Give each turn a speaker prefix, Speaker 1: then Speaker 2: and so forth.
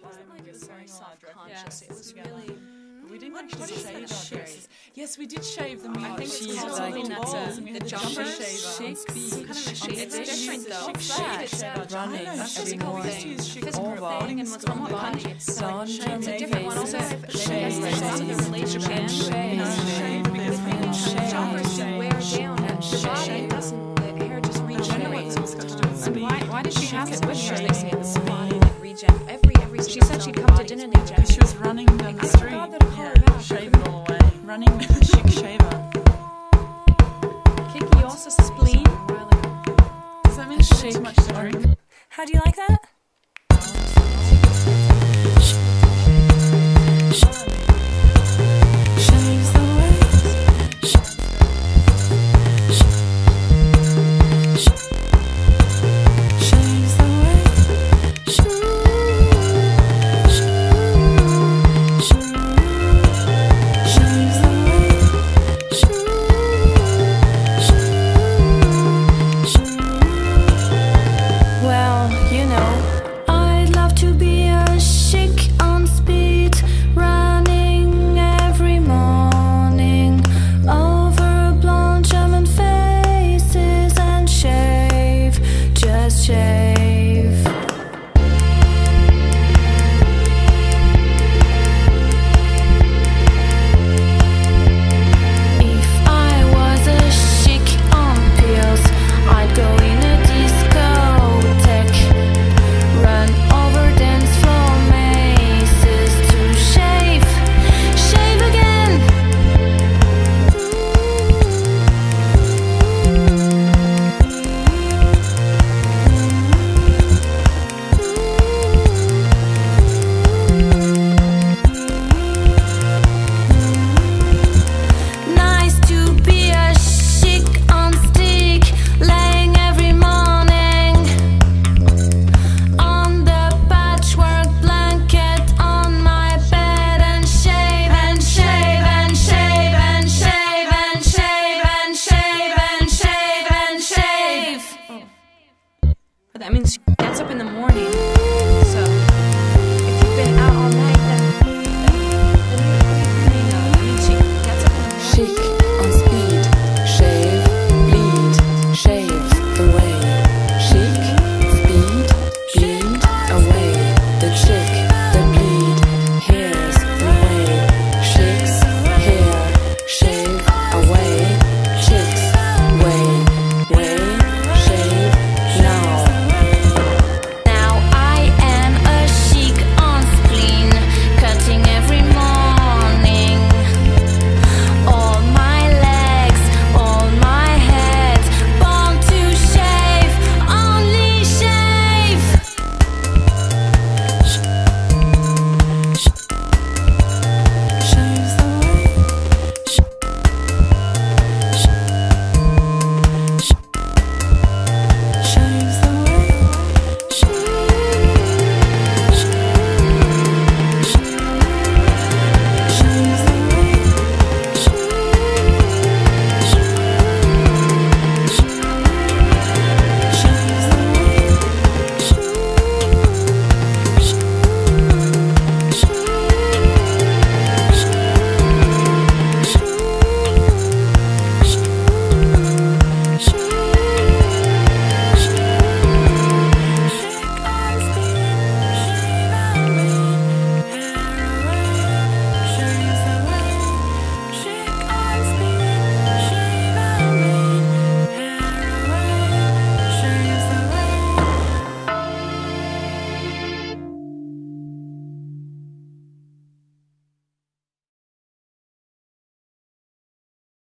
Speaker 1: wasn't like
Speaker 2: it was very
Speaker 1: self-conscious.
Speaker 2: hard
Speaker 1: It was
Speaker 2: together.
Speaker 1: really.
Speaker 2: We didn't
Speaker 1: What
Speaker 2: actually
Speaker 1: is
Speaker 2: shave
Speaker 1: that?
Speaker 2: our
Speaker 1: Shick?
Speaker 2: dresses. Yes, we did shave them.
Speaker 1: I think
Speaker 2: She
Speaker 1: it's called
Speaker 2: had
Speaker 1: something
Speaker 2: like
Speaker 1: that's
Speaker 2: balls, and we
Speaker 1: the
Speaker 2: had
Speaker 1: jumper
Speaker 2: shaver.
Speaker 1: Shick.
Speaker 2: Speed.
Speaker 1: Kind of a shape. It's different though.
Speaker 2: Shick
Speaker 1: It's
Speaker 3: running every morning,
Speaker 1: physical
Speaker 3: over,
Speaker 1: thing and what's on the body. It's
Speaker 3: sun,
Speaker 1: it's a different one. Also,
Speaker 3: faces,
Speaker 1: there's also the relationship jumpers do wear down and the body doesn't. The hair just regenerates. Why did she have it with her? They say the body like regen. Every she said she'd come to dinner and
Speaker 2: she was running down the street. Shave it all away. Running with a Shick shaver.
Speaker 1: Kiki also spleen.
Speaker 2: Does that mean she had too much to drink?
Speaker 3: How do you like that?